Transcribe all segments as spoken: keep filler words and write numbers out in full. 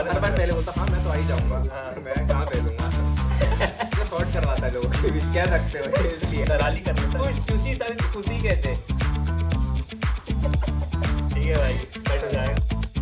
हर बार पहले बोलता हाँ मैं तो आ ही जाऊंगा, मैं कहाँ भेजूंगा। शॉर्ट करवाता है लोग, क्या रखते हो इसलिए दलाली कर देता है। खुशी सारी खुशी कहते हैं। ठीक है भाई, कट हो जाएगा।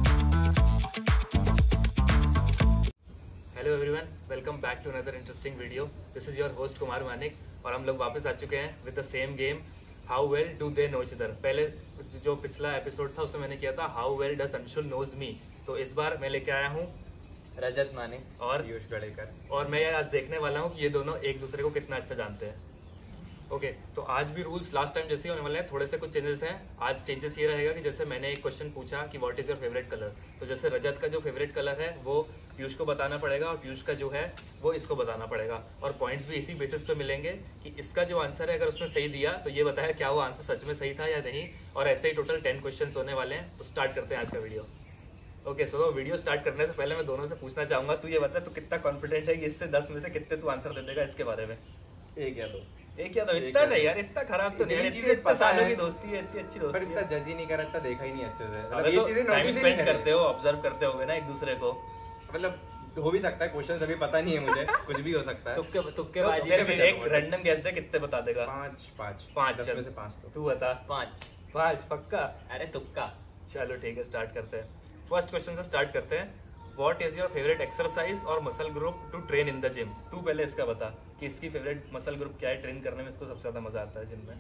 Hello everyone, welcome back to another interesting video. This is your host Kumar Manik और हम लोग वापस आ चुके हैं with the same game, how well do they know each other. पहले जो पिछला एपिसोड था उसमें मैंने किया था how well does Anshul knows me. तो इस बार मैं लेके आया हूँ रजत मानिक और पीयूष गढ़ेकर, और मैं आज देखने वाला हूँ कि ये दोनों एक दूसरे को कितना अच्छा जानते हैं। ओके okay, तो आज भी रूल्स लास्ट टाइम जैसे ही होने वाले हैं, थोड़े से कुछ चेंजेस हैं। आज चेंजेस ये रहेगा कि जैसे मैंने एक क्वेश्चन पूछा कि what is your favourite colour, तो जैसे रजत का जो फेवरेट कलर है वो पीयूष को बताना पड़ेगा और पीयूष का जो है वो इसको बताना पड़ेगा। और पॉइंट्स भी इसी बेसिस पे मिलेंगे कि इसका जो आंसर है अगर उसने सही दिया तो ये बताया क्या वो आंसर सच में सही था या नहीं। और ऐसे ही टोटल टेन क्वेश्चन होने वाले हैं। तो स्टार्ट करते हैं आज का video. Okay so video start करने से पहले मैं दोनों से पूछना चाहूंगा, तू ये बता तू कितना कॉन्फिडेंट है कि इससे दस में से कितने तू आंसर दे देगा इसके बारे में? एक या दो। एक या दो? इतना नहीं यार, इतना खराब तो नहीं है। इतने इतने सालों की दोस्ती है, इतनी अच्छी दोस्ती पर इतना जज ही नहीं कर रहा, देखा ही नहीं अच्छे से। मतलब ये चीजें टाइम स्पेंड करते हो, ऑब्जर्व करते होगे ना एक दूसरे को। मतलब हो भी सकता है, क्वेश्चन अभी पता नहीं है मुझे, कुछ भी हो सकता है। तुक्के तुक्के तो बाजी मेरे में भी एक रैंडम गैस दे, कितने बता देगा? पाँच पाँच पाँच, दस चल। में से पाँच तो तू बता। पाँच। पाँच पक्का? अरे तुक्का। चलो ठीक है, स्टार्ट करते हैं। फर्स्ट क्वेश्चन से स्टार्ट करते हैं। What is your favourite exercise और muscle group to train in the gym? तू पहले इसका बता कि इसकी फेवरेट मसल ग्रुप क्या है, ट्रेन करने में इसको सबसे ज्यादा मजा आता है जिम में।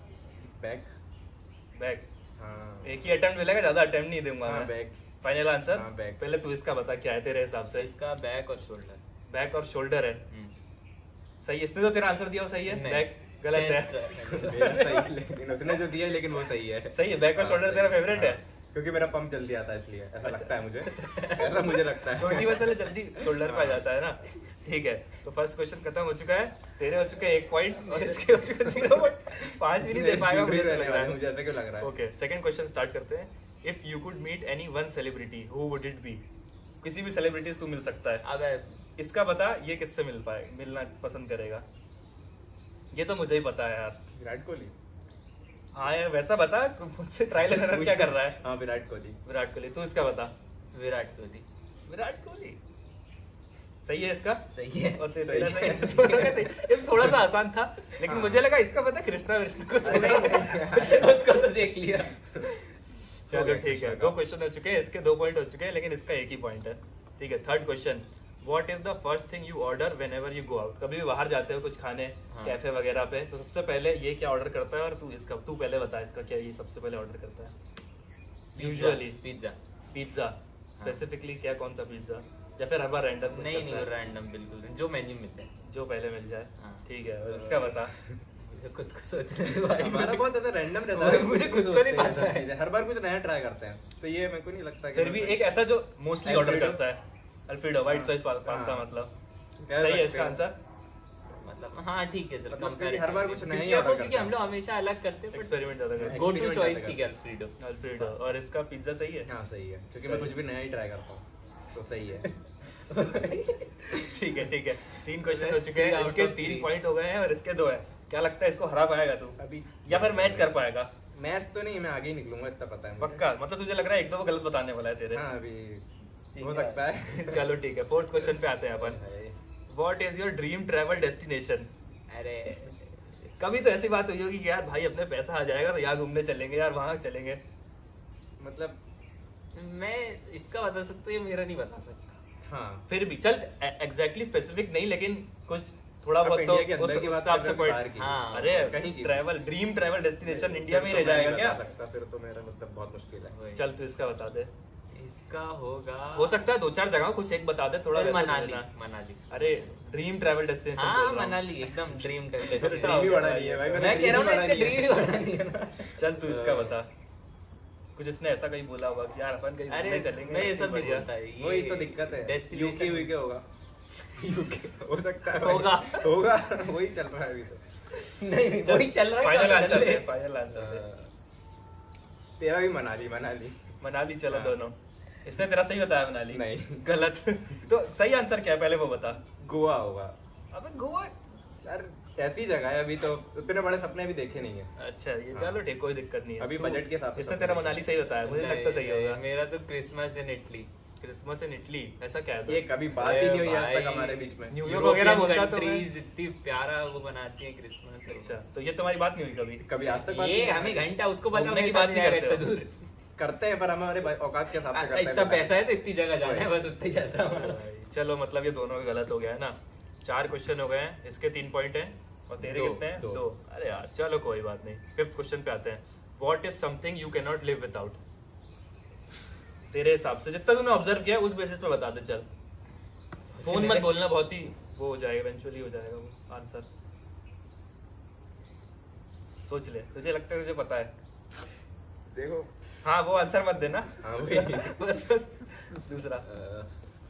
बैक। बैक? हाँ एक ही अटेम्प्ट मिलेगा, ज्यादा अटेम्प्ट नहीं दूंगा हाँ, मैं। बैक। Final answer? हाँ, बैक। पहले तू इसका बता क्या है तेरे हिसाब से। इसका बैक और शोल्डर। बैक और शोल्डर है? सही। इसने तो तेरा आंसर दिया वो सही है? नहीं। बैक गलत है। मेरा सही, लेकिन उसने जो दिया है लेकिन वो सही है। सही है, बैक और शोल्डर तेरा फेवरेट है? क्योंकि मेरा पंप जल्दी आता है इसलिए ऐसा लगता है मुझे। ऐसा मुझे लगता है। छोटी मसल जल्दी शोल्डर पे आ जाता है ना। ठीक है, तो फर्स्ट क्वेश्चन खत्म हो चुका है। तेरे हो चुके एक पॉइंट और इसके हो चुके जीरो पॉइंट। पांच भी नहीं दे पाएगा मुझे लग रहा है। मुझे ऐसा क्यों लग रहा है? ओके, सेकंड क्वेश्चन स्टार्ट करते हैं। If you could meet any one celebrity, who would it be? किसी भी सेलिब्रिटी से तू मिल सकता है। अब इसका बता ये किससे मिल पाए मिलना पसंद करेगा? ये तो मुझे ही पता है यार। विराट कोहली। हाँ यार, वैसा बता, मुझसे ट्रायल एंड एरर क्या कर रहा है? हाँ विराट कोहली। विराट कोहली। तू इसका बता। विराट कोहली। विराट कोहली सही है इसका? सही है। और तेरा सही है। थोड़ा ये थोड़ा सा आसान था, लेकिन मुझे लगा इसका पता कृष्णा विष्णु को उसको तो देख लिया। चलो ठीक है, दो क्वेश्चन हो चुके हैं, इसके दो पॉइंट हो चुके हैं, लेकिन इसका एक ही पॉइंट है। ठीक है, third question. What is the first thing you order whenever you go out? कभी भी बाहर जाते हो कुछ खाने, हाँ। कैफे वगैरह पे, तो सबसे पहले ये क्या ऑर्डर करता है? और तू इसका तू पहले बता इसका क्या ये सबसे पहले ऑर्डर करता है यूजुअली? पिज्जा। पिज्जा? स्पेसिफिकली क्या, कौन सा पिज्जा? या फिर हर बार रैंडम? नहीं नहीं रैंडम, बिल्कुल जो मेन्यू मिलते हैं, जो पहले मिल जाए। हाँ। ठीक है, और इसका बता। खुद को सोचने दो भाई। हमारा बहुत ज्यादा रैंडम रहता भाई, है, मुझे खुद को नहीं पता है। हर बार कुछ नया ट्राई करते हैं, तो ये मेरे को नहीं लगता कि फिर भी एक ऐसा जो मोस्टली ऑर्डर करता है, अल्फ्रेडो व्हाइट सॉस पास्ता। मतलब सही है इसका आंसर? मतलब हाँ ठीक है, चलो मतलब कंपेयर हर बार कुछ नया ही क्योंकि ऑर्डर क्योंकि हम लोग हमेशा अलग करते हैं, एक्सपेरिमेंट ज्यादा करता गो टू Experiment चॉइस ज्यादा ठीक है अल्फ्रेडो। है अल्फ्रेडो। और इसका पिज्जा सही है? हाँ सही है, क्योंकि मैं कुछ भी नया ही ट्राई करता हूँ, तो सही है। ठीक है ठीक है, तीन क्वेश्चन हो चुके हैं, इसके तीन पॉइंट हो गए हैं और इसके दो है। क्या लगता है इसको हरा पाएगा तू अभी या फिर मैच कर पाएगा? मैच तो नहीं, मैं आगे ही निकलूंगा, इतना पता है मुझे। पक्का? मतलब तुझे लग रहा है एक दो वो गलत बताने वाला है तेरे? हाँ अभी ठीक हो है। सकता है। चलो ठीक है, फोर्थ क्वेश्चन पे आते हैं अपन। What is your dream travel destination? अरे कभी तो ऐसी बात हुई होगी कि यार भाई अपने पैसा आ जाएगा तो यहाँ घूमने चलेंगे यार, वहाँ चलेंगे। मतलब मैं इसका बता सकता हूँ, ये मेरा नहीं बता सकता। हाँ फिर भी चल, एग्जैक्टली स्पेसिफिक नहीं, लेकिन कुछ थोड़ा आप बहुत तो इंडिया के अंदर उस की बात हिसाब कर से रहे हो, पॉइंट। बाहर की। हाँ, अरे कहीं की। Travel, dream travel destination India में ही रह फिर तो मैं जाएगा नहीं क्या? बता सकता, फिर तो मेरा मतलब बहुत मुश्किल है। वही। चल तू इसका बता दे। इसका होगा, हो सकता है दो चार जगह कुछ एक बता दे, थोड़ा चल वैसा मनाली। बोलना। मनाली। अरे ड्रीम ट्रैवल डेस्टिनेशन हाँ मनाली एकदम ड्रीम ड्रीम डेस्टिनेशन। ही बड़ा नहीं है भाई, मैं कह रहा हूँ ना, इसका ड्रीम ही बड़ा नहीं है ना। चल तू इसका बता। कुछ इसने ऐसा कहीं बोला होगा कि यार अपन कहीं अरे घूमने चलेंगे। मैं ये सब नहीं बढ़िया। बोलता है, वही तो दिक्कत है। यूके डेस्टिनेशन वीके होगा। यूके हो सकता है भाई। होगा। होगा वही चल रहा है अभी तो। नहीं वही चल रहा है। फाइनल क्या आंसर चल दे, रहा है? फाइनल आंसर दे। तेरा भी मनाली मनाली मनाली चलो हाँ। दोनों। इसने तेरा सही बताया मनाली? नहीं। गलत। तो सही आंसर क्या है पहले वो बता। गोवा होगा। अबे गोवा यार ऐसी जगह है, अभी तो उतने बड़े सपने भी देखे नहीं है। अच्छा ये हाँ। चलो ठीक, कोई दिक्कत नहीं है। अभी तू- बजट के हिसाब से इसने सब तेरा नहीं। मनाली सही बताया, मुझे लगता सही नहीं, होगा। मेरा तो Christmas in Italy. Christmas in Italy, ऐसा क्या है? ये कभी बात ही नहीं हुई आज तक हमारे बीच में। न्यूयॉर्क वगैरह बोलता तो मैं- कंट्रीज इतनी प्यारा वो बनाती है क्रिसमस। अच्छा, तो ये तुम्हारी बात नहीं हुई कभी? कभी आज तक बात ये नहीं हमें हुई। घंटा उसको पता घूमने की मेरे बात साथ नहीं नहीं करते रहता हो। दूर। करते हैं पर हमारे भाई औकात के हिसाब से करते हैं। इतना पैसा है तो इतनी जगह जाना है, बस उतना ही चलता है। चलो मतलब ये दोनों का गलत हो गया है ना। चार क्वेश्चन हो गए हैं, इसके तीन पॉइंट हैं और तेरे दो, कितने हैं? दो। दो। अरे यार चलो कोई बात नहीं। फिफ्थ क्वेश्चन पे आते हैं। What is something you can not live without? तेरे हिसाब से जितना तूने ऑब्जर्व किया उस बेसिस पे बता दे। चल फोन मत बोलना, बहुत ही वो हो जाएगा, इवेंचुअली हो जाएगा वो आंसर। सोच ले, तुझे लगता है तुझे पता है? देखो हाँ वो आंसर मत देना। हाँ वही। बस बस दूसरा। अ,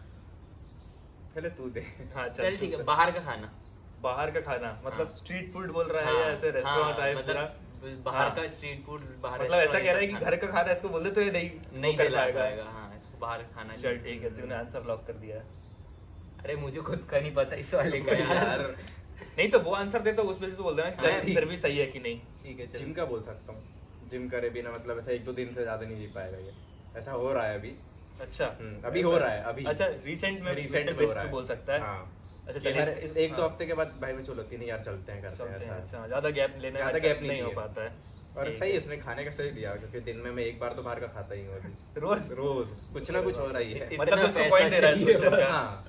पहले तू दे। हाँ चल ठीक है, बाहर का खाना। बाहर का खाना मतलब हाँ। स्ट्रीट फूड बोल रहा है हाँ, या ऐसे रेस्टोरेंट टाइप हाँ, पूरा? मतलब बाहर हाँ। का स्ट्रीट फूड, बाहर मतलब ऐसा restaurant कह रहा है का कि खाना। घर का खाना इसको बोल दे तो ये नहीं नहीं कर दिला पाएगा। पाएगा। हाँ, इसको बाहर का खाना चल नहीं। ठीक है, तूने आंसर ब्लॉक कर दिया है। अरे मुझे खुद का नहीं पता इस वाले का यार। यार नहीं तो वो आंसर दे तो उस वजह से बोल देना हाँ, चल ठीक। फिर भी सही है कि नहीं। ठीक है जिम चल। का बोल सकता हूँ। जिम करे बिना मतलब ऐसा एक दो दिन से ज्यादा नहीं जी पाएगा ये। ऐसा हो रहा है अभी। अच्छा हम्म, अभी हो रहा है अभी। अच्छा रिसेंट में Recent रिसेंट में बेस हो रहा पे है। बोल सकता है। हाँ। अच्छा ये चल हर- इस- इस एक दो हाँ, हफ्ते के बाद भाई मैं चलो तीन यार चलते हैं करते चलते हैं हैं। ऐसा। अच्छा ज्यादा गैप लेने में ज्यादा अच्छा gap नहीं नहीं हो चाहिए। पाता है। और ठीक सही है। उसने खाने का सही दिया क्योंकि दिन में मैं एक बार तो बाहर का खाता ही हूँ अभी। रोज रोज कुछ ना कुछ हो रही है। इतना मतलब उसको पैसा पॉइंट दे रहा है इस चाहिए क्वेश्चन का। हाँ।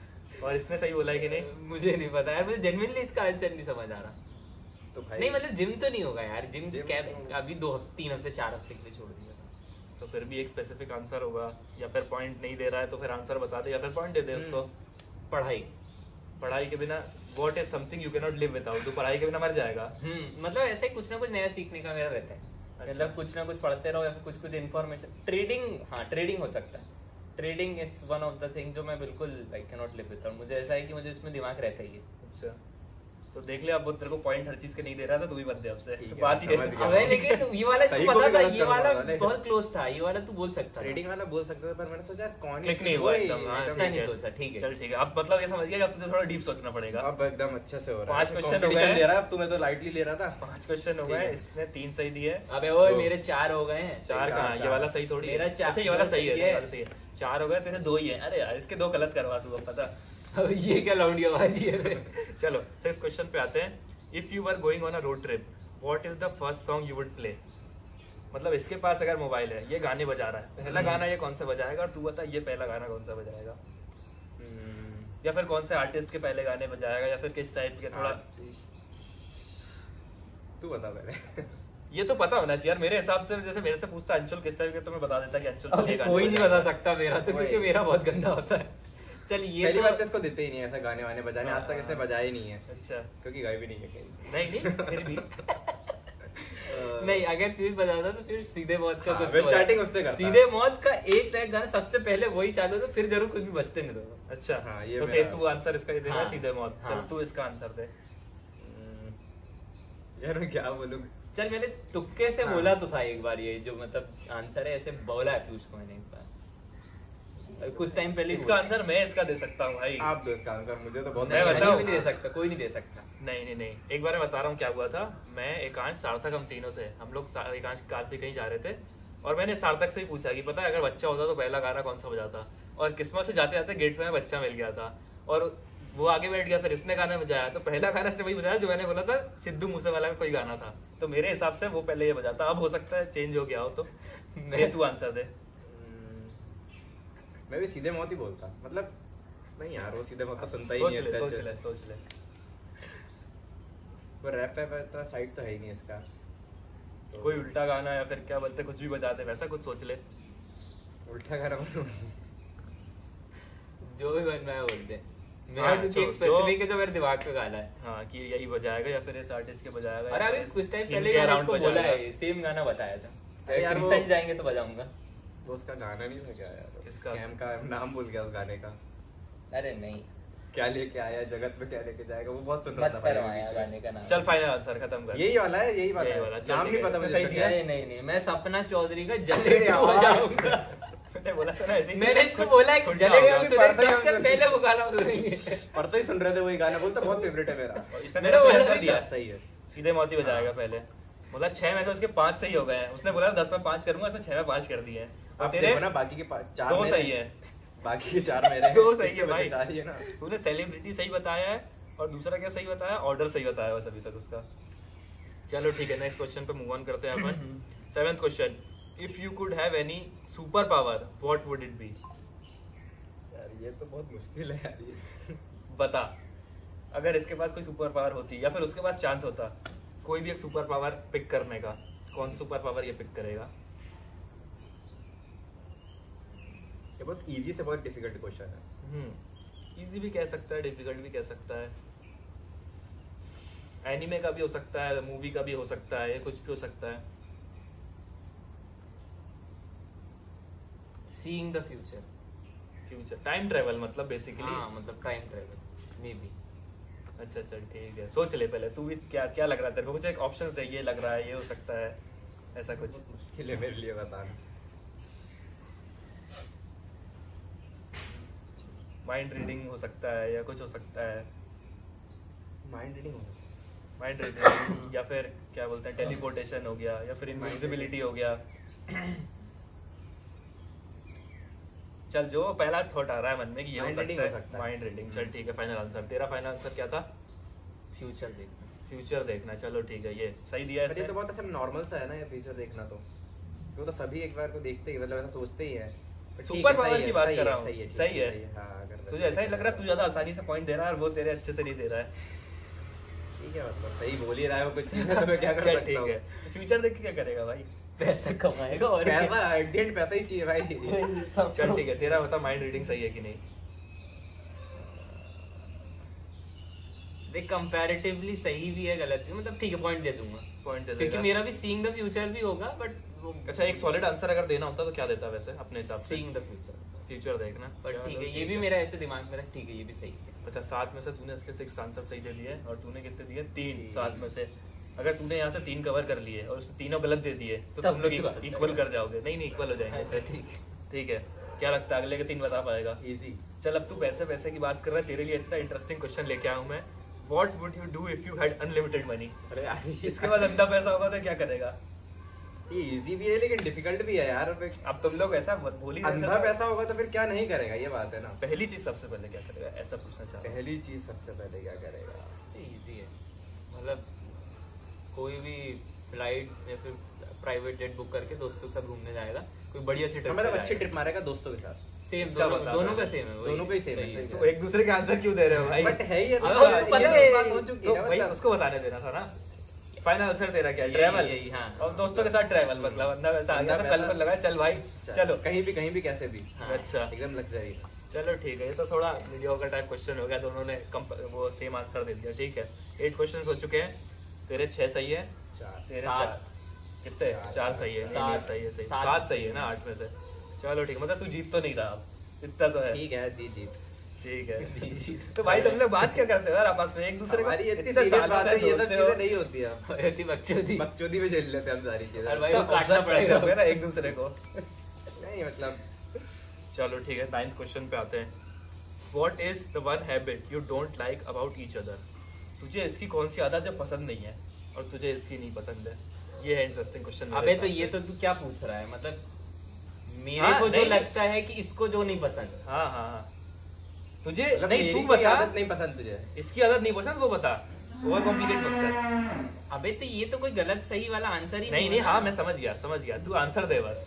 और इसने सही बोला है कि नहीं? मुझे नहीं पता यार, मुझे जेन्युइनली इसका आंसर नहीं समझ आ रहा। तो भाई नहीं मतलब जिम तो नहीं होगा यार, जिम Gym कैब तो- अभी दो हफ्ते तीन हफ्ते चार हफ्ते के लिए छोड़ दिया। तो फिर भी एक स्पेसिफिक आंसर होगा, या फिर पॉइंट नहीं दे रहा है तो फिर आंसर बता दे, या फिर पॉइंट दे दे उसको। पढ़ाई। पढ़ाई के बिना what is something you can not live without? तो पढ़ाई के बिना मर जाएगा। हम्म मतलब ऐसे ही कुछ ना कुछ नया सीखने का मेरा रहता है। अच्छा। मतलब कुछ ना कुछ पढ़ते रहो या फिर कुछ कुछ इन्फॉर्मेशन। ट्रेडिंग, हाँ ट्रेडिंग हो सकता है। Trading is one of the thing जो मैं बिल्कुल I can not live without. मुझे ऐसा है कि मुझे इसमें दिमाग रहता ही है। अच्छा तो देख ले, अब वो तेरे को पॉइंट हर चीज के नहीं दे रहा था, तू भी मत दे अब से। ठीक है, बात ये समझ है। गया। अबे लेकिन ये वाला सही तू को पता भी था, गलत ये करूंगा वाला वाले। बहुत क्लोज था, ये वाला तू बोल सकता था। ट्रेडिंग वाला बोल सकते थे पर मैंने सोचा यार कौन क्लिक नहीं हुआ एकदम। हाँ, इतना ठीक नहीं है। सोचा, ठीक है। चल ठीक है, अब मतलब ये समझ गया कि अब तुझे थोड़ा डीप सोचना पड़ेगा। अब एकदम अच्छे से हो रहा है। पांच question हो Competition गए। ले रहा है, अब तुम्हें तो लाइटली ले रहा था। पांच क्वेश्चन हो ठीक गए, है। इसने तीन सही दिए। अबे वो दो। मेरे चार हो गए हैं। चार चार, कहाँ? ये चार। वाला सही थोड़ी है। मेरा चार- अच्छा ये वाला सही है, ये- ये वाला सही है। चार हो गए, तेरे दो ही है। अरे यार इसके दो गलत करवा तू, अब पता। अब ये क्या लौंडियाबाजी है? चलो सिक्स क्वेश्चन पे आते हैं। If you are going on a road trip, what is the first song you would play? मतलब इसके पास अगर मोबाइल है, ये गाने बजा रहा है, पहला गाना ये कौन सा बजाएगा? और तू बता ये पहला गाना कौन सा बजाएगा? हम्म, या फिर कौन से आर्टिस्ट के पहले गाने बजाएगा, या फिर किस टाइप के? थोड़ा तू बता पहले। ये तो पता होना चाहिए यार मेरे हिसाब से। जैसे मेरे से पूछता अंशुल किस टाइप के, तो मैं बता देता कि अंशुल अब से ये गाने कोई नहीं बजाएगा। बता सकता मेरा तो, क्योंकि वही। मेरा बहुत गंदा होता है। चल ये पहली तो बात तो इसको देते ही नहीं है ऐसा गाने वाने बजाने, आज तक इसने बजाया ही नहीं है अच्छा क्योंकि गाय भी नहीं है कहीं। नहीं नहीं फिर भी नहीं, अगर फिर बजाता तो फिर सीधे मौत का हाँ, कुछ मैं तो starting बजा। उससे करता। सीधे मौत का एक ट्रैक गाना सबसे पहले वही चालू तो फिर जरूर कुछ भी बजते नहीं दो। अच्छा हाँ, ये तो मेरा- फिर तू आंसर इसका ही देगा हाँ, सीधे मौत। चल हाँ। तू इसका आंसर दे। हम्म, यार मैं क्या बोलूं। चल मैंने तुक्के से हाँ। बोला तो था एक बार, ये जो मतलब आंसर है ऐसे बोला है पीयूष को मैंने एक बार कुछ टाइम पहले। इसका आंसर मैं इसका दे सकता हूँ भाई। आप दो इसका आंसर, मुझे तो बहुत मैं नहीं बताऊं? कोई नहीं दे सकता, कोई नहीं दे सकता। नहीं नहीं नहीं एक बार मैं बता रहा हूँ क्या हुआ था। मैं एकांश सार्थक हम तीनों थे, हम लोग सा- एकांश की कार से कहीं जा रहे थे और मैंने सार्थक से ही पूछा कि पता है अगर बच्चा होता तो पहला गाना कौन सा बजाता, और किस्मत से जाते जाते गेट में बच्चा मिल गया था और वो आगे बैठ गया। फिर इसने गाना बजाया तो पहला गाना इसने वही बजाया जो मैंने बोला था, सिद्धू मूसेवाला का कोई गाना था। तो मेरे हिसाब से वो पहले ये बजाता। अब हो सकता है चेंज हो गया हो तो मैं तू आंसर दे। हम्म, मैं भी सीधे मौत ही बोलता, मतलब नहीं यार वो सीधे मौत तो सुनता ही सोच नहीं ले है। सोच ले सोच ले। वो रैप पे इतना साइड तो है ही नहीं इसका। तो कोई उल्टा गाना या फिर क्या बोलते कुछ भी बजाते वैसा कुछ सोच ले। उल्टा गाना बोलूं? जो भी बनना है बोलते हैं। मेरा हाँ, क्योंकि जो- एक स्पेसिफिक है जो मेरे दिमाग पे गाना है। हाँ कि यही बजाएगा या फिर इस आर्टिस्ट के बजाएगा। अरे या अभी फिर इस कुछ टाइम theme पहले के मैंने around इसको बोला बजाएगा। है, सेम गाना बताया था। अरे यार वो- रिसेंट जाएंगे तो बजाऊंगा। वो उसका गाना नहीं था क्या यार? किसका? स्कैम का नाम भूल गया उस गाने का। अरे नहीं, क्या लेके आया जगत में, क्या लेके जाएगा, वो बहुत सुन रहा मत था भाई करवाया बीच में। गाने का नाम। चल फाइनल आंसर खत्म कर। यही वाला है, यही वाला यही है। वाला, चल नाम ठीक नहीं है, पता इसमें मुझे। सही दिया। नहीं नहीं नहीं, मैं सपना चौधरी का अरे जलेबी यार। बजाऊंगा। मैंने बोला था ना ऐसे ही मैंने इसको कुछ बोला है कि उल्टा जलेबी होगा। हम अभी सुनेंगे, पढ़ते ही सबसे हम- पहले वो गाना सुनेंगे। परसों ही सुन रहे थे वही गाना, बोलता बहुत फेवरेट है मेरा। इसने मेरा मेरे को बोला आंसर भी दिया था। सही है। सीधे मौत ही बजाएगा पहले। बोला छह में से उसके पांच सही हो गए हैं। उसने बोला दस में पांच करूंगा, उसने छह में पांच कर दिए हैं। और आप तेरे देखो ना बाकी के पाँच- चार दो मेरे- सही है। बाकी के चार मेरे हैं। दो सही है भाई। चार ही है ना। तूने सेलिब्रिटी सही बताया है और दूसरा क्या सही बताया, ऑर्डर सही बताया बस अभी तक उसका। चलो ठीक है, नेक्स्ट क्वेश्चन पे मूव ऑन करते हैं अपन। Seventh question, if you could have any super power what would it be? यार ये तो बहुत मुश्किल है यार ये। बता, अगर इसके पास कोई सुपर पावर होती या फिर उसके पास चांस होता कोई भी एक सुपर पावर पिक करने का, कौन सा सुपर पावर ये पिक करेगा? ये बहुत इजी से बहुत डिफिकल्ट क्वेश्चन है। हम्म इजी भी कह सकता है, डिफिकल्ट भी कह सकता है, एनिमे का भी हो सकता है, मूवी का भी हो सकता है, ये कुछ भी हो सकता है। Seeing the future. Future, time travel मतलब बेसिकली। हाँ मतलब टाइम ट्रेवल मे बी। अच्छा चल ठीक है, सोच ले पहले तू भी, क्या क्या लग रहा है तेरे को? कुछ एक ऑप्शन दे, ये लग रहा है, ये हो सकता है, ऐसा कुछ। मुश्किल है मेरे लिए बताना। माइंड रीडिंग हो सकता है या कुछ हो सकता है। माइंड रीडिंग हो माइंड रीडिंग या फिर क्या बोलते हैं टेलीपोर्टेशन हो गया, या फिर इनविजिबिलिटी हो गया। चल जो पहला थॉट आ रहा है मन में कि ये हो Mind reading सकता हो है, सकता है। Mind reading. चल ठीक है, फाइनल आंसर। तेरा फाइनल आंसर क्या था? फ्यूचर देखना। फ्यूचर देखना। चलो ठीक है, ये सही दिया पर ये है। तो बहुत ऐसा नॉर्मल सा है ना ये फ्यूचर देखना, तो वो तो सभी एक बार को देखते ही मतलब ऐसा सोचते ही है। पर ठीक सुपर है, पावर सही की है, बात सही कर है, रहा हूँ। सही है, ठीक सही है। सही है, हाँ, अगर तुझे ऐसा ही लग रहा है तू ज्यादा आसानी से पॉइंट दे रहा है और वो तेरे अच्छे से नहीं दे रहा है। ठीक है, मतलब सही बोल ही रहा है वो कुछ चीज़ है, तो मैं क्या कर चल सकता ठीक हूँ। है, फ्यूचर देख के क्या करेगा भाई? पैसा कमाएगा और क्या? पैसा एट द एंड पैसा ही चाहिए भाई। चल ठीक है, तेरा बता माइंड रीडिंग सही है कि नहीं? देख कंपैरेटिवली सही भी है, गलत भी, मतलब ठीक है पॉइंट दे दूंगा। पॉइंट दे क्योंकि देगा। मेरा भी सीइंग द फ्यूचर भी होगा, बट अच्छा, एक सॉलिड आंसर अगर देना होता तो क्या देता वैसे अपने हिसाब से? Seeing the future. फ्यूचर देखना। बट ठीक है, ये भी मेरा ऐसे दिमाग में रख, ठीक है ये भी सही है। अच्छा, सात में से तूने इसके सिक्स आंसर सही दे दिए और तूने कितने दिए? तीन। सात में से अगर तूने यहाँ से तीन कवर कर लिए और उसने तीनों गलत दे दिए तो तब तुम लोग की बात है। इक्वल कर जाओगे। नहीं नहीं, इक्वल हो जाएंगे फिर। ठीक है। ठीक है, क्या लगता है अगले के तीन बता पाएगा? इजी। चल अब तू पैसे पैसे की बात कर रहा है, तेरे लिए इतना इंटरेस्टिंग क्वेश्चन लेके आया हूँ मैं। What would you do if you had unlimited money? अरे यार इसके बाद अंधा पैसा होगा तो क्या करेगा? ये इजी भी है लेकिन डिफिकल्ट भी है यार। अब तुम लोग ऐसा मत बोल ही रहे थे अंधा तो- पैसा होगा तो फिर क्या नहीं करेगा, ये बात है ना। पहली चीज सबसे पहले क्या करेगा, ऐसा पूछना चाह रहा हूँ। पहली चीज सबसे पहले क्या करेगा? इजी है, मतलब कोई भी फ्लाइट या फिर प्राइवेट जेट बुक करके दोस्तों के साथ घूमने जाएगा, कोई बढ़िया सी ट्रिप। मतलब अच्छी ट्रिप मारेगा दोस्तों के साथ। सेम इसका दोनों, बता दोनों रहा का सेम है, वही। दोनों का ही same है, सही है। सही तो एक दूसरे के आंसर क्यों दे रहे हो भाई? बट है ये तो अगर उसका- उसको पता ये है- बात हो चुकी तो है ना, भाई मतलब। उसको बताने देना था ना। फाइनल आंसर तेरा क्या है? यही- ट्रैवल। यही, हाँ। और दोस्तों के साथ ट्रैवल, मतलब अंधा वैसा आ गया तो कल पर लगा चल भाई चलो। कहीं भी कहीं भी कैसे भी हाँ। अच्छा एकदम लग्जरी। चलो ठीक है, ये तो थोड़ा मीडियोकर टाइप क्वेश्चन हो गया, दोनों ने कंप- वो सेम आंसर दे दिया। ठीक है, एट क्वेश्चन हो चुके हैं, तेरे छह सही है, चार तेरे सात। चार। कितने? चार, चार सही है। नहीं, नहीं, सात। सही है, सही सात। सात सही है ना आठ में से। चलो ठीक है, मतलब तू जीत तो नहीं रहा अब, इतना तो है। ठीक है, जी जी ठीक है तो भाई तुम लोग बात क्या करते हो यार आपस में एक दूसरे को? हमारी इतनी इतने serious सालों बात से है, ये सब दोस्ते हो। चीजें नहीं होती है। ऐसी बकचोदी। बकचोदी में झेल लेते हैं हम सारी चीजें। और भाई तो वो काटना observe करते पड़ेगा होगे ना एक दूसरे को। नहीं मतलब चलो ठीक है, नाइन्थ क्वेश्चन पे आते हैं। What is the one habit you don't like about each other? तुझे इसकी कौन सी आदत जो पसंद नहीं है और तुझे इसकी नहीं पसंद है? ये है इंटरेस्टिंग क्वेश्चन। अबे तो ये तो तू क्या पूछ रहा है, मतलब मेरे हाँ, को जो नहीं, लगता है कि इसको जो नहीं पसंद। हाँ हाँ हाँ तुझे मतलब नहीं, मेरी तू कोई बता। आदत नहीं पसंद तुझे। इसकी आदत नहीं पसंद वो बता, ओवर कॉम्प्लिकेट मत कर। अबे तो ये तो कोई गलत सही वाला आंसर ही नहीं नहीं, हुआ हाँ ना। मैं समझ गया समझ गया, तू आंसर दे बस।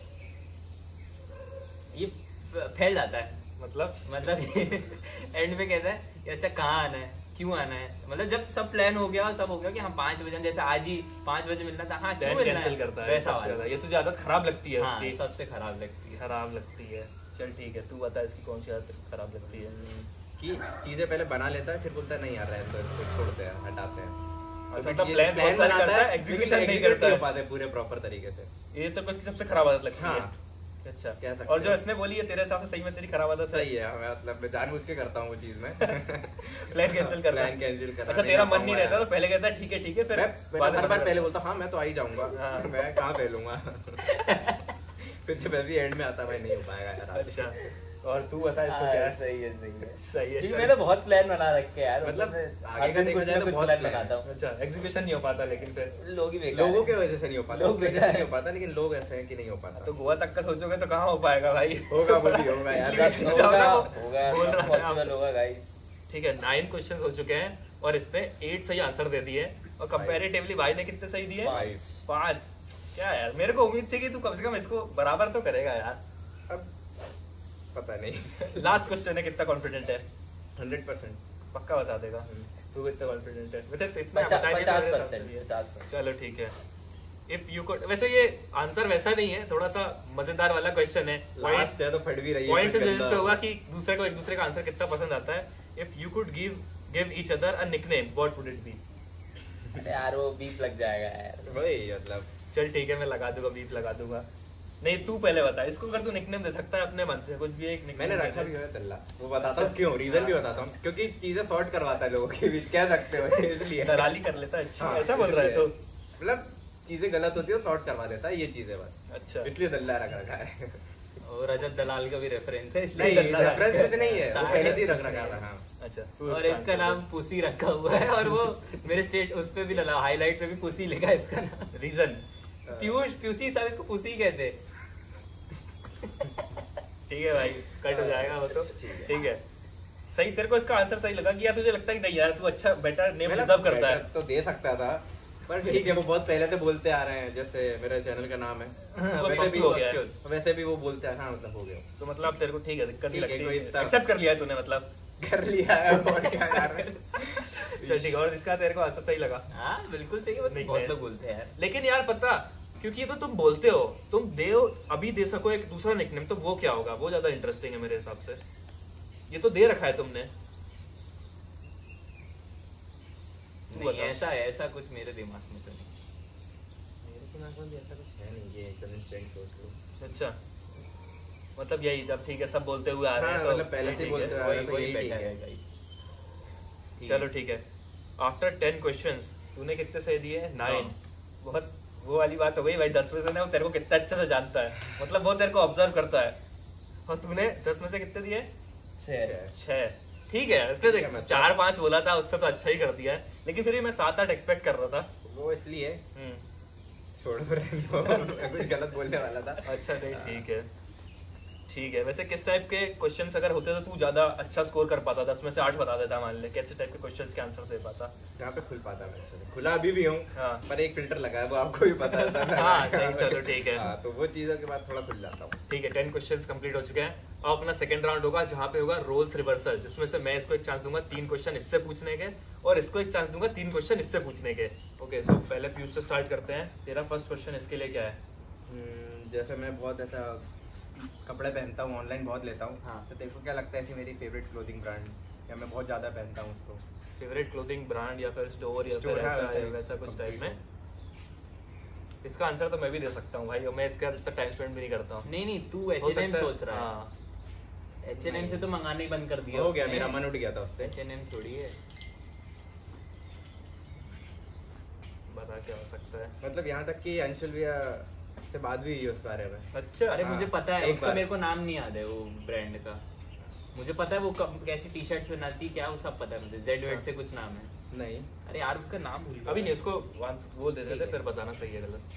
ये फैल जाता है, मतलब मतलब एंड में कहता है कि अच्छा कहाँ आना है, क्यों आना है, मतलब जब सब प्लान हो गया और सब हो गया कि हम पाँच बजे, जैसे आज ही पाँच बजे मिलना था, हाँ क्यों मिलना कैंसिल है, करता है वैसा सबसे वाला। ज्यादा। ये तुझे आदत खराब लगती है हाँ, उसकी? सबसे खराब लगती है। खराब लगती है। चल ठीक है, तू बता इसकी कौन सी आदत खराब लगती है? कि चीजें पहले बना लेता है फिर बोलता है नहीं यार रहने दो, इसको छोड़ते हैं, हटाते हैं। अच्छा, तो मतलब ये plan बहुत सारे बनाता करता है, है, execution लेकिन नहीं execute करता है। हो पाते पूरे प्रॉपर तरीके से। ये तो कुछ सबसे खराब आदत लगती है। हाँ। अच्छा, कह सकते और जो हो। इसने बोली है तेरे हिसाब से सही में तेरी खराब आदत सही है, मैं मतलब मैं जानबूझ के करता हूँ वो चीज में। प्लान कैंसिल करना। प्लान कैंसिल करना। अच्छा, तेरा मन नहीं रहता तो पहले कहता है ठीक है ठीक है, फिर मैं मैं बाद में हर बार करता पहले बोलता हूँ हाँ मैं तो आ ही जाऊंगा। हाँ। मैं कहाँ फैलूंगा। फिर जब मैं भी एंड में आता भाई नहीं हो पाएगा यार। अच्छा और तू बता इसको क्या है? सही है सही है सही है जी, चल। मैंने बहुत प्लान बना रखे हैं यार मतलब मतलब आगे हर का दिन देखा कुछ जाए ना तो कुछ बहुत प्लान plan बनाता हूँ अच्छा एग्जीक्यूशन नहीं हो पाता लेकिन फिर लोग ही बेकार लोगों हैं। के वजह से नहीं हो पाता, लोग उसकी वजह से बेकार नहीं हो पाता, लेकिन लोग ऐसे हैं कि नहीं हो पाता। तो गोवा तक का सोचोगे तो कहाँ हो पाएगा भाई। होगा वो भी होगा यार। होगा, होगा होगा, बोल रहा है पॉसिबल होगा गाइस ठीक है नाइन क्वेश्चन हो चुके हैं और इसने एट सही आंसर दे दिए और कंपैरेटिवली भाई ने कितने सही दिए? Five. पाँच। क्या यार मेरे को उम्मीद थी कि तू कम से कम इसको बराबर तो करेगा यार। अब पता नहीं। लास्ट क्वेश्चन है कितना कॉन्फिडेंट है? हंड्रेड परसेंट पक्का बता देगा तू कितना कॉन्फिडेंट है? वैसे तो इतना पचास बता ही दिया पचास मेरे परसेंट हिसाब से। पचास परसेंट चलो ठीक है इफ यू कुड वैसे ये आंसर वैसा नहीं है थोड़ा सा मजेदार वाला क्वेश्चन है लास्ट है तो फट भी रही है। पॉइंट से फिर सजेस्ट गंदा। होगा कि दूसरे को एक दूसरे का आंसर कितना पसंद आता है if you could give give each other a nickname what would it be? अरे यार वो बीप लग जाएगा यार वही मतलब चल ठीक है मैं लगा दूंगा बीफ लगा दूंगा नहीं तू पहले बता इसको अगर तू निकनेम दे सकता है अपने मन से कुछ भी एक nickname मैंने दे रखा दे। भी है दल्ला, वो बताता हूँ क्यों, रीजन भी बताता हूँ, क्योंकि चीजें सॉर्ट करवाता है लोगों के बीच, कह सकते हो इसलिए दलाली कर लेता है अच्छा हाँ, ऐसा बोल रहा है तो मतलब चीजें गलत होती है सॉर्ट करवा देता है, ये चीजें बस, अच्छा इसलिए दल्ला रख रखा है। और रजत दलाल का भी रेफरेंस है नहीं इसलिए दल्ला रेफरेंस रखा कुछ नहीं है, वो है। पहले से ही रख रखा था। हाँ अच्छा और इसका नाम पुसी रखा हुआ है और वो मेरे स्टेट उस पे भी लगा हाईलाइट पे भी पुसी लिखा है इसका नाम रीजन पीयूष प्यूसी साहब इसको पुसी कहते हैं ठीक है भाई कट हो जाएगा वो तो ठीक है सही तेरे को इसका आंसर सही लगा कि यार तुझे लगता है कि नहीं यार तू अच्छा बेटर नेम मतलब डिजर्व करता है better तो दे सकता था, पर ठीक है वो बहुत पहले से बोलते आ रहे हैं, जैसे मेरे चैनल का नाम है वो वैसे पक्का भी हो गया है। वैसे भी वो बोलते हैं, हाँ मतलब हो गया तो मतलब तेरे को ठीक है दिक्कत नहीं ठीक है, लगती कोई इतना- एक्सेप्ट कर लिया है तूने मतलब कर लिया है और क्या यार। चल ठीक है और इसका तेरे को आंसर सही लगा हाँ बिल्कुल सही है वो तो नहीं बहुत है। लोग बोलते हैं यार लेकिन यार पता क्योंकि ये तो तुम बोलते हो तुम दे अभी दे सको एक दूसरा निकनेम तो वो क्या होगा वो ज्यादा इंटरेस्टिंग है मेरे हिसाब से ये तो दे रखा है तुमने नहीं बताओ। ऐसा है ऐसा कुछ मेरे दिमाग में तो नहीं मेरे दिमाग में भी ऐसा कुछ है नहीं, ये एकदम इंस्टेंट सोच लो। अच्छा मतलब यही जब ठीक है सब बोलते हुए आ रहे हैं हाँ, तो मतलब पहले से ही ठीक है, बोलते आ रहे वही हैं, तो वही यही बेटर ठीक है है। guys। चलो ठीक है आफ्टर टेन क्वेश्चंस तूने कितने सही दिए? नाइन। बहुत वो वाली बात हो गई भाई, दस में से ना वो तेरे को कितना अच्छा से जानता है, मतलब वो तेरे को ऑब्जर्व करता है। और तूने दस में से कितने दिए? छह। ठीक है इसने देख मतलब- चार पांच बोला था उससे तो अच्छा ही कर दिया है, लेकिन फिर भी मैं सात आठ एक्सपेक्ट कर रहा था। वो इसलिए हम्म, छोड़ रहे हो, मैं कुछ गलत बोलने वाला था। अच्छा नहीं ठीक है ठीक है। वैसे किस टाइप के क्वेश्चंस अगर होते तो तू ज्यादा अच्छा स्कोर कर पाता? दस में से आठ बता देता मान ले, कैसे टाइप के क्वेश्चंस के आंसर दे पाता? जहाँ पे खुल पाता मैं से। खुला अभी भी हूँ, हाँ पर एक फिल्टर लगा है वो आपको भी पता है। हाँ, नहीं, चलो ठीक है। हाँ, तो वो चीजों के बाद थोड़ा खुल जाता हूँ। ठीक है टेन क्वेश्चंस कंप्लीट हो चुके हैं। अब अपना सेकंड राउंड होगा जहाँ पे होगा रोल्स रिवर्सल, जिसमें से मैं इसको एक चांस दूंगा तीन क्वेश्चन इससे पूछने के और इसको एक चांस दूंगा तीन क्वेश्चन इससे पूछने के। ओके सो पहले पीयूष से स्टार्ट करते हैं। तेरा फर्स्ट क्वेश्चन इसके लिए क्या है? हम्म, जैसे मैं बहुत ऐसा कपड़े पहनता हूँ, ऑनलाइन बहुत लेता हूँ, हाँ। तो देखो क्या लगता है ऐसी मेरी फेवरेट क्लोथिंग ब्रांड, या मैं बहुत ज्यादा पहनता हूँ उसको। फेवरेट क्लोथिंग ब्रांड या फिर स्टोर या फिर Store, हाँ, ऐसा वैसा ही, वैसा कुछ टाइप में? complete इसका आंसर तो मैं भी दे सकता हूँ भाई, और मैं इसका इतना टाइम स्पेंड भी नहीं करता हूँ। नहीं नहीं तू हो एच एन एम सकता है- सोच रहा है। हाँ, एच एन एम से तो मंगाना ही बंद कर दिया हो गया, मेरा मन उठ गया था उससे। एच एन एम थोड़ी है। बता क्या हो सकता है? मतलब यहाँ तक कि अंशुल भैया से बात भी हुई उस बारे में। अच्छा अरे हाँ, मुझे पता है एक उसका, बार। मेरे को नाम नहीं याद है वो ब्रांड का। मुझे पता है वो कब कैसी टी शर्ट्स बनाती क्या, वो सब पता है मुझे। जेड वेड से कुछ नाम है। नहीं, अरे यार उसका नाम भूल गया। अभी नहीं, उसको बोल देते ठीक थे है। फिर बताना सही है गलत।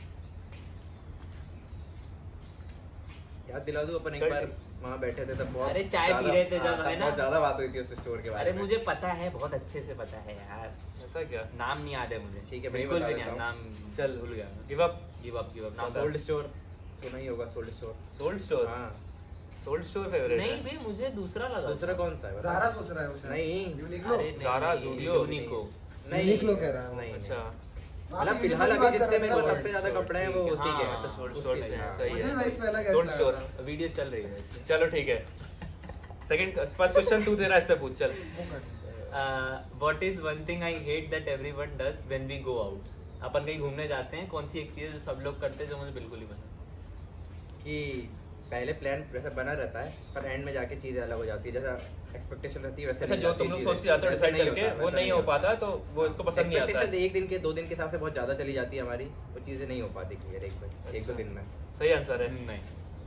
याद दिला दूं, अपन एक चल बार ठीक। वहाँ बैठे थे तब बहुत अरे चाय पी ज्यादा- रहे थे जब, हाँ, है तब ना? बहुत ज्यादा बात हुई थी उस स्टोर के बारे अरे में। मुझे पता है, बहुत अच्छे से पता है यार। ऐसा क्या? नाम नहीं याद है मुझे। ठीक है, मैं ही बिल्कुल बता भी नहीं देता याद, हूँ। नाम चल भूल गया। Give up. Give up give up नाम सोल्ड स्टोर सुना ही होगा, सोल्ड स्टोर। Souled Store? हाँ, सोल्ड स्टोर फेवरेट नहीं है? भी मुझे दूसरा लगा। दूसरा कौन सा है बता? ज़ारा सोच रहा है उसे। नहीं। यूनिक्लो। अरे नहीं, ज़ारा, नहीं, ज़ूडियो। यूनिको। नहीं, यूनिक्लो कह रहा है वो। नहीं, नहीं। अच्छा मतलब फिलहाल अभी जितने मेरे को सबसे ज्यादा कपड़े हैं वो ठीक है, उसी के हाँ, हैं। अच्छा सोल्ड उसी स्टोर के से हैं, है, हाँ। सही मुझे है। भाई पहला गैस सोल्ड लगा स्टोर। था। वीडियो चल रही है इसलिए। चलो ठीक है। सेकंड फर्स्ट क्वेश्चन तू तेरा इससे पूछ चल। What is one thing I hate that everyone does when we go out? अपन कहीं घूमने जाते हैं, कौन सी एक चीज है जो सब लोग करते हैं जो मुझे बिल्कुल ही पसंद? कि पहले प्लान वैसा बना रहता है, पर एंड में जाके चीजें अलग हो जाती है, जैसा एक्सपेक्टेशन रहती है वैसे अच्छा नहीं जो जाती तुम लोग चीजें। सोच के जाते हो वैसा डिसाइड नहीं करके होता, वो वैसा नहीं हो पाता तो वो इसको पसंद नहीं आता Expectation है। एक दिन के दो दिन के हिसाब से बहुत ज्यादा चली जाती है हमारी, वो चीजें नहीं हो पाती क्लियर एक बार एक दो दिन में। सही आंसर है। नहीं।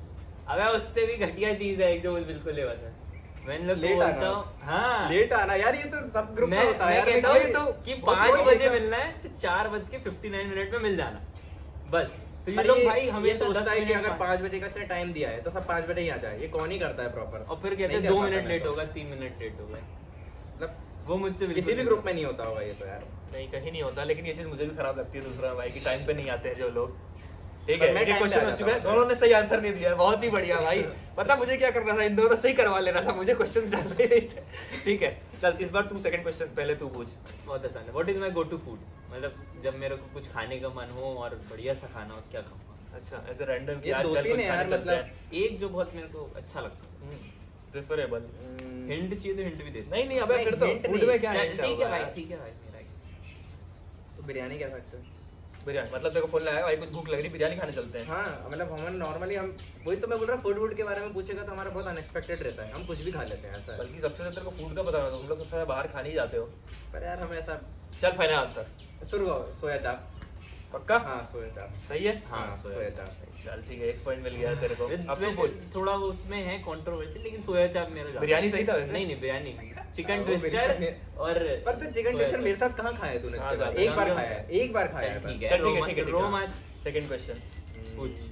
अबे उससे भी घटिया चीज है एक जो बिल्कुल है बस मैं लोग लेट बोलता आना। हूँ हाँ लेट आना यार, ये तो सब ग्रुप में मैं होता है मैं यार। कहता लेकिन हूँ ये तो कि बहुत पाँच लोग बजे होता- मिलना है तो चार बज के फिफ्टी नाइन मिनट में मिल जाना बस। तो ये पर लोग ये- भाई ये हमेशा सोचता दस है कि मिनट अगर पाँच- पाँच बजे का इसने टाइम दिया है तो सब पाँच बजे ही आ जाए। ये कौन ही करता है प्रॉपर। और फिर कहते नहीं हैं कर दो पाता मिनट मैं लेट तो। होगा तीन मिनट लेट होगा मतलब वो मुझसे बिल्कुल किसी भी नहीं ग्रुप में नहीं होता होगा ये तो यार। नहीं कहीं नहीं होता, लेकिन ये चीज मुझे भी खराब लगती है दूसरा भाई की टाइम पे नहीं आते हैं जो लोग। ठीक पर है, मैं एक time पे क्वेश्चन आ हो जाता चुका है, हूँ। दोनों ने सही आंसर नहीं दिया है, बहुत ही बढ़िया भाई। पता मुझे क्या करना था, इन दोनों सही करवा लेना था, मुझे क्वेश्चंस डालने ही नहीं थे। ठीक है चल इस बार तू सेकंड क्वेश्चन पहले तू पूछ। बहुत आसान है। What is my go to food, मतलब जब मेरे को कुछ खाने का मन हो और बढ़िया सा खाना हो क्या खाऊंगा। अच्छा ऐसे रैंडम ये दो तीन है यार, मतलब एक जो बहुत मेरे को अच्छा लगता है प्रेफरेबल। हम्म, हिंट चाहिए तो हिंट भी दे सकते नहीं नहीं अबे नहीं, फिर तो hint फूड नहीं। में क्या चल, hint ठीक होगा है भाई यार? ठीक है भाई मेरा तो बिरयानी कह सकते हैं। बिरयानी मतलब तेरे को फोन लगाया भाई कुछ भूख लग रही बिरयानी खाने चलते हैं। हाँ मतलब हम नॉर्मली हम वही तो मैं बोल रहा हूँ, फूड वूड के बारे में पूछेगा तो हमारा बहुत अनएक्सपेक्टेड रहता है, हम कुछ भी खा लेते हैं ऐसा है। बल्कि सबसे ज्यादा तेरे को फूड का पता है, तुम लोग सबसे ज्यादा बाहर खाने ही जाते हो। पर यार हम ऐसा चल फाइनल आंसर शुरू हो सोया चाप। पक्का? हाँ सोया चाप। सही है। हाँ, हाँ सोया सोया चाप चाप। चल ठीक है एक पॉइंट मिल गया तेरे को। अब तू वैसे बोल। थोड़ा वो उसमें है कंट्रोवर्सी, लेकिन सोया चाप मेरा ज्यादा- बिरयानी सही था वैसे? नहीं नहीं बिरयानी चिकन हाँ, वो ट्विस्टर बिरयानी- और पर तो चिकन सोया टिक्कर चाप। मेरे साथ कहाँ खाया है तूने? हाँ, इतने बार? ज्यादा। एक बार हाँ, खाया है, एक बार खाया है चल, ठीक बस। है। चल ठीक है रो ठीक है मत- ठीक रो है मत। सेकंड क्वेश्चन पूछ।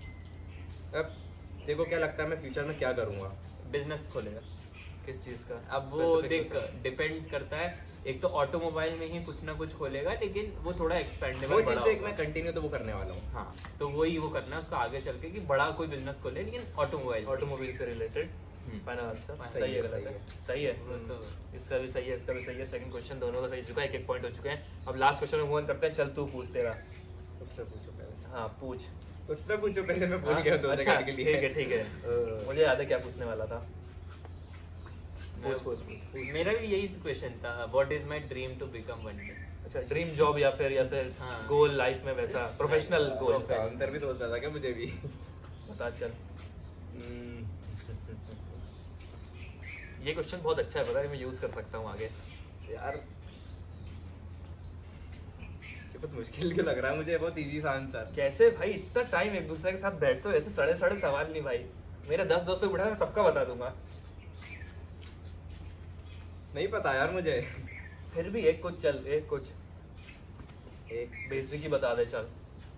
अब देखो क्या लगता है मैं फ्यूचर में क्या करूंगा। बिजनेस खोलेगा। किस चीज का? अब वो Specific देख बता। डिपेंड्स करता है, एक तो ऑटोमोबाइल में ही कुछ ना कुछ खोलेगा, लेकिन वो थोड़ा एक्सपेंडेबल वो चीज बड़ा देख होगा। मैं कंटिन्यू तो वो करने वाला हूँ। हाँ तो वही वो करना है उसको आगे चल के कि बड़ा कोई बिजनेस खोले, लेकिन ऑटोमोबाइल ऑटोमोबाइल से रिलेटेड हम्म। फाइनल आंसर सही सही है है, गलत सही है? है। सही है। वो तो- इसका भी सही है इसका भी सही है। सेकंड क्वेश्चन दोनों का सही चुका है, एक एक पॉइंट हो चुके हैं। अब लास्ट क्वेश्चन में मूव ऑन करते हैं। चल तू पूछ तेरा। उससे पूछो पहले। हाँ पूछ। उससे पूछो पहले, मैं भूल हाँ, गया दो अच्छा, सेकंड के लिए। ठीक है ठीक है अ, मुझे याद है क्या पूछने वाला था। मैं- पूछ पूछ पूछ। मेरा भी यही क्वेश्चन था, what is my dream to become one day. अच्छा ड्रीम जॉब या फिर या फिर हाँ। गोल लाइफ में वैसा प्रोफेशनल गोल आंसर भी सोचता था क्या मुझे भी। बता चल। हम्म, ये क्वेश्चन बहुत अच्छा है, पता है मैं यूज कर सकता हूँ आगे। यार ये बहुत मुश्किल क्यों लग रहा है मुझे, बहुत इजी सा आंसर। कैसे भाई इतना टाइम एक दूसरे के साथ बैठते हो, ऐसे सड़े सड़े सवाल नहीं भाई। मेरे दस दोस्तों को बिठा मैं सबका बता दूंगा। नहीं पता यार मुझे। फिर भी एक कुछ चल एक कुछ एक बेसिक ही बता दे चल।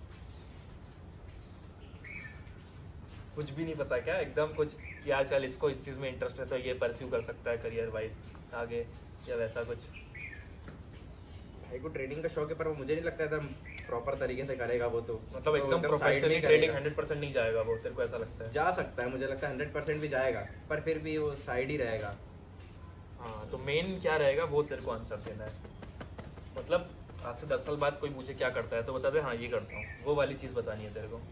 कुछ भी नहीं पता क्या एकदम कुछ यार चल इसको इस चीज में इंटरेस्ट है तो ये परस्यू कर सकता है करियर वाइज आगे या वैसा कुछ। भाई को ट्रेडिंग का शौक है, पर वो मुझे नहीं लगता एकदम प्रॉपर तरीके से करेगा वो तो। मतलब तो एकदम side प्रोफेशनली में ट्रेडिंग करेगा। हंड्रेड परसेंट नहीं जाएगा वो, तेरे को ऐसा लगता है? जा सकता है, मुझे लगता है हंड्रेड परसेंट भी जाएगा, पर फिर भी वो साइड ही रहेगा। हाँ तो मेन क्या रहेगा वो तेरे को आंसर देना है। मतलब आज से दस साल बाद कोई पूछे क्या करता है तो बता दे हाँ ये करता हूँ, वो वाली चीज बतानी है तेरे को।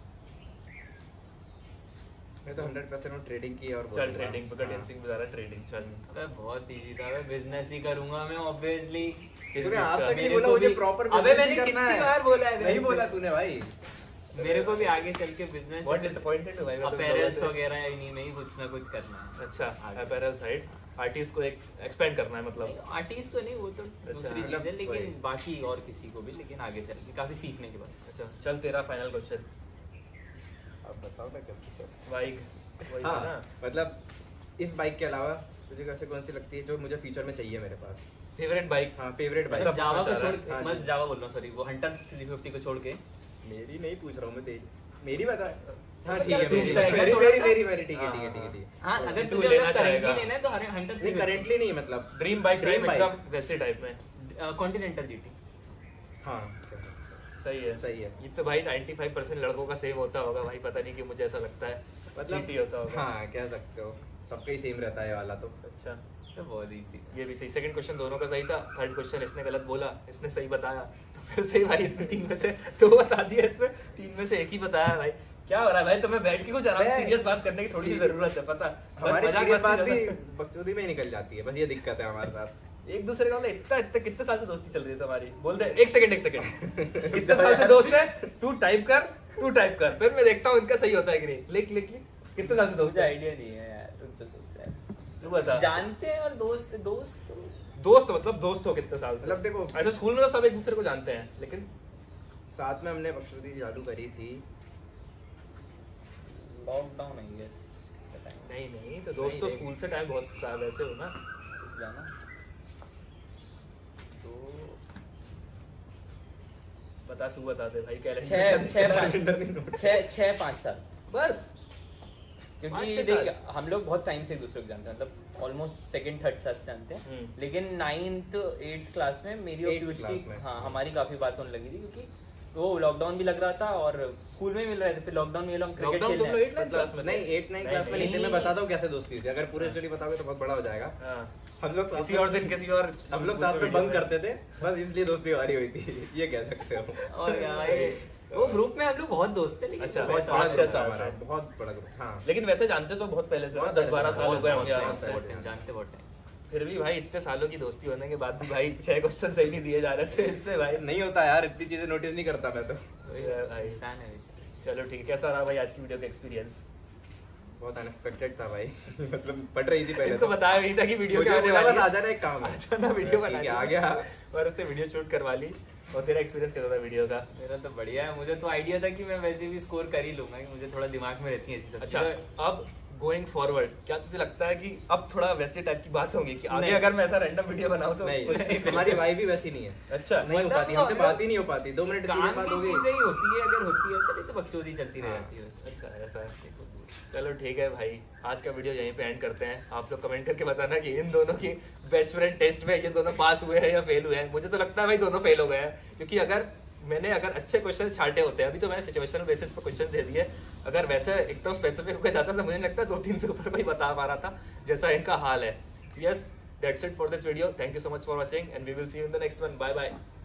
मैं तो हंड्रेड परसेंट वो ट्रेडिंग की और चल बोलूंगा। ट्रेडिंग पकड़ हाँ। सिंह बता रहा है ट्रेडिंग चल। अबे बहुत इजी था, मैं बिजनेस ही करूंगा मैं ऑब्वियसली। किस तूने चीज आज का? तक नहीं मेरे बोला को मुझे भी- प्रॉपर अबे बिजनेस मैंने ही करना कितनी है। बार बोला है नहीं guys? बोला तूने भाई। मेरे को भी आगे चल के बिजनेस बहुत डिसअपॉइंटेड हूँ भाई मैं तो अपैरल्स बोला था। वगैरह इन्हीं में ही कुछ ना कुछ करना है। अच्छा आगे। अपैरल साइड आर्टिस्ट को एक एक्सपेंड करना है मतलब। आर्टिस्ट को नहीं, वो तो अच्छा, दूसरी चीज मतलब है, लेकिन वही। बाकी और किसी को भी, लेकिन आगे चल के काफी सीखने के बाद। अच्छा चल तेरा फाइनल क्वेश्चन। अब बताओ मैं क्या पूछूं। बाइक वही हाँ है ना। मतलब इस बाइक के अलावा तुझे कैसे कौन सी लगती है जो मुझे फ्यूचर में चाहिए मेरे पास? Favourite bike. हाँ फेवरेट बाइक। सब जावा पूछना को चाह छोड़ रहा के, हाँ मैं जी। जावा बोल रहा हूँ, सॉरी, वो हंटर थ्री फिफ्टी को छोड़ के। मेरी नहीं पूछ रहा हूँ मैं, तेरी मेरी बता। हाँ मतलब ठीक है, यार, मेरी टूटता है मेरी थोड़ा मेरी सा। मेरी मेरी ठीक है हाँ, ठीक है ठीक है हाँ, ठीक है। हाँ तो अगर तू तुझे लेना करंटली चाहेगा। लेना है तो हंटर नहीं करेंटली नहीं, मतलब dream bike Dream dream bike। एकदम वैसे टाइप में। Continental GT. हाँ सही है सही है। ये तो भाई पचानवे परसेंट लड़कों का सेम होता होगा भाई, पता नहीं कि मुझे ऐसा लगता है मतलब जीटी होता होगा। हाँ कह सकते हो, सबका ही सेम रहता है ये वाला तो। अच्छा तो बहुत इजी। ये भी सही। सेकंड क्वेश्चन दोनों का सही था। थर्ड क्वेश्चन इसने गलत बोला, इसने सही बताया, तो फिर सही भाई इसने तीन में से दो बता दिया, इसमें तीन में से एक ही बताया। भाई क्या हो रहा है भाई, तुम्हें बैठ के कुछ आराम मैं- सीरियस बात करने की थोड़ी सी जरूरत है पता। बस हमारी मजाक सीरियस मस्ती बात भी रहता बकचोदी में ही निकल जाती है, बस ये दिक्कत है हमारे साथ। है। एक दूसरे का मतलब इतना इतना कितने साल से दोस्ती चल रही है तुम्हारी? बोल दे एक सेकंड एक सेकंड कितने साल से दोस्त है? तू टाइप कर तू टाइप कर फिर मैं देखता हूँ इनका सही होता है कि नहीं। लिख लिख लिख कितने साल से दोस्त मुझे है? आइडिया नहीं है यार, तुम तो सोचता है। तू बता। जानते हैं और दोस्त दोस्त तो दोस्त मतलब दोस्त हो कितने साल से? मतलब देखो ऐसे स्कूल में तो सब एक दूसरे को जानते हैं, लेकिन साथ में हमने बकचोदी चालू करी थी लॉकडाउन आई गेस नहीं नहीं तो दोस्त तो नहीं, स्कूल से टाइम बहुत साल वैसे हो ना। जाना तो बता तू बता दे भाई छः कैलेंडर छः पाँच छः छः पाँच साल बस क्योंकि पाँच छः देख साल। हम लोग बहुत टाइम से एक दूसरे को जानते हैं, मतलब ऑलमोस्ट सेकंड थर्ड क्लास से जानते हैं, हम्म। लेकिन नाइन्थ एट्थ क्लास में मेरी और Eighth पीयूष class की में। हाँ हमारी काफी बात होने लगी थी, क्योंकि वो लॉकडाउन भी लग रहा था और स्कूल में ही मिल रहे थे, फिर लॉकडाउन में हम क्रिकेट लॉकडाउन खेलने तुम लोग आए। एट नाइन क्लास में नहीं एट नाइन नहीं, क्लास में नहीं थे। नहीं। मैं बताता हूँ कैसे दोस्ती थी, अगर पूरे स्टोरी बताओगे तो बहुत बड़ा हो जाएगा। हाँ हम लोग किसी और दिन किसी और हम लोग साथ में बंक करते थे, बस इसलिए दोस्ती हमारी हुई थी, ये कह सकते हो। और क्या भाई, वो ग्रुप में हम लोग बहुत दोस्त थे, लेकिन अच्छा, बहुत पाँच बड़ा छः group था साल हमारा, से। बहुत बड़ा ग्रुप। हाँ लेकिन वैसे जानते तो बहुत पहले से ना, बहुत दस बारह साल हो गए बहुत होंगे बहुत आराम से। बहुत टाइम जानते बहुत टाइम फिर भी भाई इतने सालों की दोस्ती होने के बाद भी भाई छह क्वेश्चन सही नहीं दिए जा रहे थे इससे भाई। नहीं होता यार, इतनी चीजें नोटिस नहीं करता मैं तो। वही है भाई। इंसान है बेचारा। चलो ठीक है, कैसा रहा भाई आज की वीडियो का एक्सपीरियंस? बहुत अनएक्सपेक्टेड था भाई। मतलब पढ़ रही थी पहले इसको तो। बताया नहीं था कि वीडियो मुझे क्या आने बोला वाली बस है। आ जाना, एक काम है। अच्छा ना वीडियो ठीक बना है, ली। आ गया। और उसने वीडियो शूट करवा ली। और तेरा एक्सपीरियंस कैसा था वीडियो का? मेरा तो बढ़िया है, मुझे तो आइडिया था कि मैं वैसे भी स्कोर कर ही लूंगा, कि मुझे थोड़ा दिमाग में रहती है ऐसी सब अच्छा चीजें। अब गोइंग फॉरवर्ड क्या तुझे लगता है कि अब थोड़ा वैसे टाइप की बात होगी कि आगे नहीं। अगर मैं ऐसा रैंडम वीडियो बनाऊं तो नहीं, कुछ हमारी वाई भी वैसी नहीं है। अच्छा नहीं हो मतलब पाती, हमसे हम बात लोग- ही नहीं हो पाती। दो मिनट की काम बात की होगी। चीजें ही होती है, अगर होती है तो नहीं तो बकचोदी चलती रह हाँ। जाती है बस। अच्छा ऐसा है। चलो ठीक है भाई, आज का वीडियो यहीं पे एंड करते हैं। आप लोग कमेंट करके बताना कि इन दोनों की बेस्ट फ्रेंड टेस्ट में ये दोनों पास हुए हैं या फेल हुए हैं। मुझे तो लगता है भाई दोनों फेल हो गए हैं, क्योंकि अगर मैंने अगर अच्छे क्वेश्चन छाटे होते हैं, अभी तो मैंने सिचुएशनल बेसिस पर क्वेश्चन दे दिए, अगर वैसे एकदम स्पेसिफिक होकर जाता तो मुझे लगता है दो तीन से ऊपर कोई बता पा रहा था, जैसा इनका हाल है। Yes that's it for this video. Thank you so much for watching and we will see you in the next one. Bye bye.